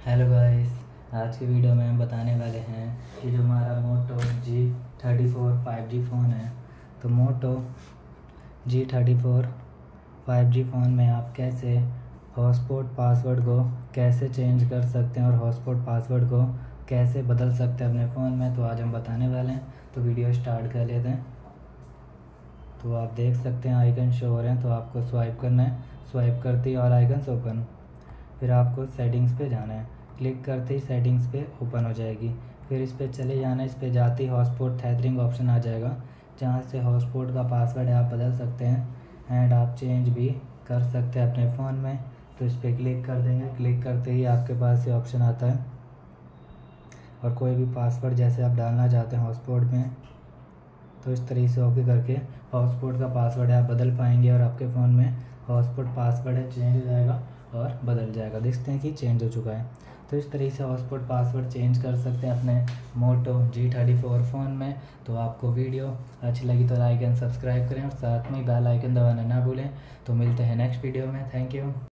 Hello guys, आज की video में हम बताने वाले हैं कि जो हमारा मोटो G34 5G फ़ोन है। तो मोटो G34 5G फ़ोन में आप कैसे हॉटस्पॉट पासवर्ड को कैसे चेंज कर सकते हैं और हॉटस्पॉट पासवर्ड को कैसे बदल सकते हैं अपने फ़ोन में, तो आज हम बताने वाले हैं। तो वीडियो स्टार्ट कर लेते हैं। तो आप देख सकते हैं आइकन शो हो रहे हैं, तो आपको स्वाइप करना है। स्वाइप करते ही और आइकन्स ओपन, फिर आपको सेटिंग्स पे जाना है। क्लिक करते ही सेटिंग्स पे ओपन हो जाएगी। फिर इस पे चले जाना है। इस पे जाते ही हॉटस्पॉट थैदरिंग ऑप्शन आ जाएगा, जहाँ से हॉटस्पॉट का पासवर्ड आप बदल सकते हैं एंड आप चेंज भी कर सकते हैं अपने फ़ोन में। तो इस पर क्लिक कर देंगे। क्लिक करते ही आपके पास ये ऑप्शन आता है और कोई भी पासवर्ड जैसे आप डालना चाहते हैं हॉटस्पॉट में, तो इस तरीके से ओके करके हॉटस्पॉट का पासवर्ड आप बदल पाएंगे और आपके फ़ोन में हॉटस्पॉट पासवर्ड है चेंज हो जाएगा और बदल जाएगा। देखते हैं कि चेंज हो चुका है। तो इस तरीके से हॉटस्पॉट पासवर्ड चेंज कर सकते हैं अपने मोटो G34 फ़ोन में। तो आपको वीडियो अच्छी लगी तो लाइक एंड सब्सक्राइब करें और साथ में बेल आइकन दबाना ना भूलें। तो मिलते हैं नेक्स्ट वीडियो में। Thank you.